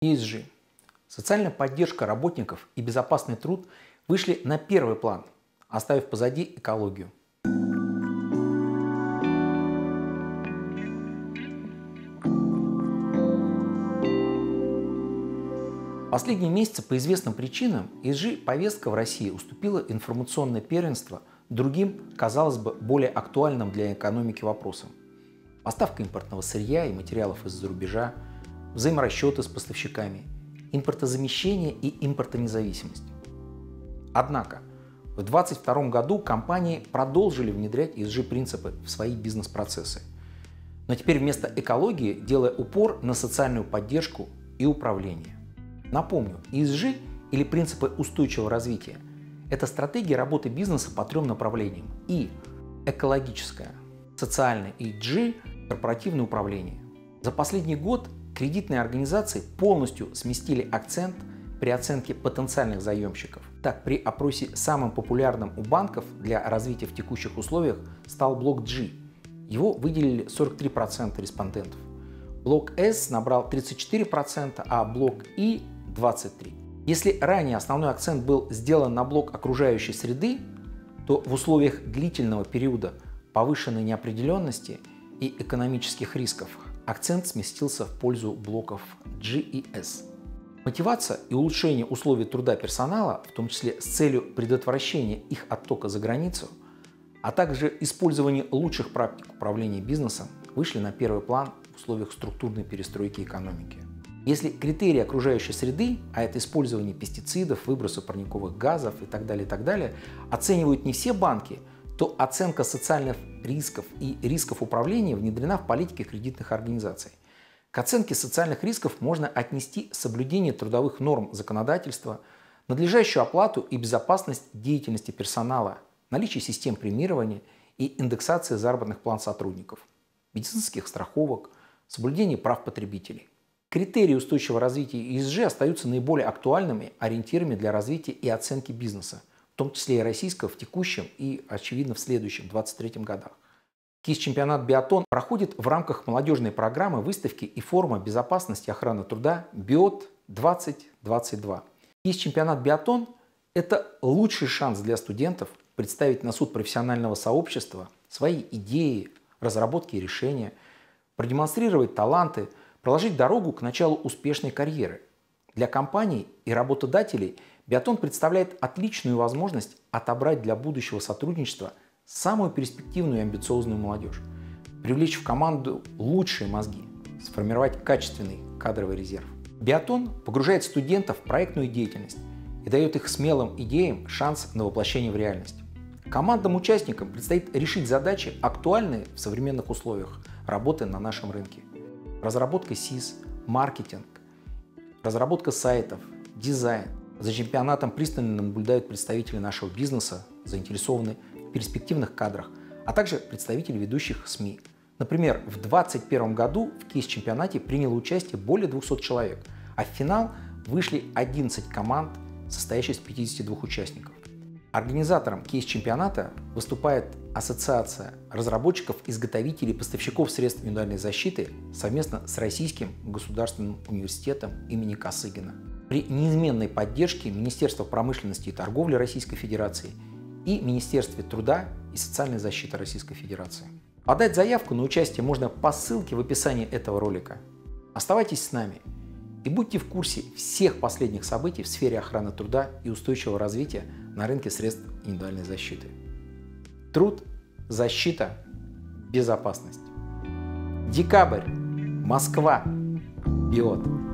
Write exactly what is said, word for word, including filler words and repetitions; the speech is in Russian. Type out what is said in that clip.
и эс джи. Социальная поддержка работников и безопасный труд вышли на первый план, оставив позади экологию. Последние месяцы по известным причинам и эс джи-повестка в России уступила информационное первенство другим, казалось бы, более актуальным для экономики вопросам. Поставка импортного сырья и материалов из-за рубежа, взаиморасчеты с поставщиками, импортозамещение и импортонезависимость. Однако в две тысячи двадцать втором году компании продолжили внедрять и эс джи-принципы в свои бизнес-процессы. Но теперь вместо экологии делая упор на социальную поддержку и управление. Напомню, и эс джи или принципы устойчивого развития – это стратегия работы бизнеса по трем направлениям: И – экологическое, социальное и джи – корпоративное управление. За последний год кредитные организации полностью сместили акцент при оценке потенциальных заемщиков. Так, при опросе самым популярным у банков для развития в текущих условиях стал блок G. Его выделили сорок три процента респондентов. Блок S набрал тридцать четыре процента, а блок И – двадцать три процента. Если ранее основной акцент был сделан на блок окружающей среды, то в условиях длительного периода повышенной неопределенности и экономических рисков акцент сместился в пользу блоков G и S. Мотивация и улучшение условий труда персонала, в том числе с целью предотвращения их оттока за границу, а также использование лучших практик управления бизнесом, вышли на первый план в условиях структурной перестройки экономики. Если критерии окружающей среды, а это использование пестицидов, выбросы парниковых газов и так далее, и так далее, оценивают не все банки, то оценка социальных рисков и рисков управления внедрена в политике кредитных организаций. К оценке социальных рисков можно отнести соблюдение трудовых норм законодательства, надлежащую оплату и безопасность деятельности персонала, наличие систем премирования и индексации заработных плат сотрудников, медицинских страховок, соблюдение прав потребителей. Критерии устойчивого развития и эс джи остаются наиболее актуальными ориентирами для развития и оценки бизнеса, в том числе и российского в текущем и, очевидно, в следующем, две тысячи двадцать третьем годах. КИС-чемпионат биатлон проходит в рамках молодежной программы выставки и форума безопасности и охраны труда биот двадцать двадцать два. КИС-чемпионат биатлон – это лучший шанс для студентов представить на суд профессионального сообщества свои идеи, разработки и решения, продемонстрировать таланты, проложить дорогу к началу успешной карьеры. Для компаний и работодателей биатлон представляет отличную возможность отобрать для будущего сотрудничества самую перспективную и амбициозную молодежь, привлечь в команду лучшие мозги, сформировать качественный кадровый резерв. Биатлон погружает студентов в проектную деятельность и дает их смелым идеям шанс на воплощение в реальность. Командным участникам предстоит решить задачи, актуальные в современных условиях работы на нашем рынке. Разработка СИС, маркетинг, разработка сайтов, дизайн. За чемпионатом пристально наблюдают представители нашего бизнеса, заинтересованные в перспективных кадрах, а также представители ведущих СМИ. Например, в две тысячи двадцать первом году в КИС-чемпионате приняло участие более двухсот человек, а в финал вышли одиннадцать команд, состоящих из пятидесяти двух участников. Организатором КИС-чемпионата выступает Ассоциация разработчиков, изготовителей и поставщиков средств индивидуальной защиты совместно с Российским государственным университетом имени Косыгина. При неизменной поддержке Министерства промышленности и торговли Российской Федерации и Министерстве труда и социальной защиты Российской Федерации. Подать заявку на участие можно по ссылке в описании этого ролика. Оставайтесь с нами и будьте в курсе всех последних событий в сфере охраны труда и устойчивого развития на рынке средств индивидуальной защиты. Труд, защита, безопасность. Декабрь. Москва. биот.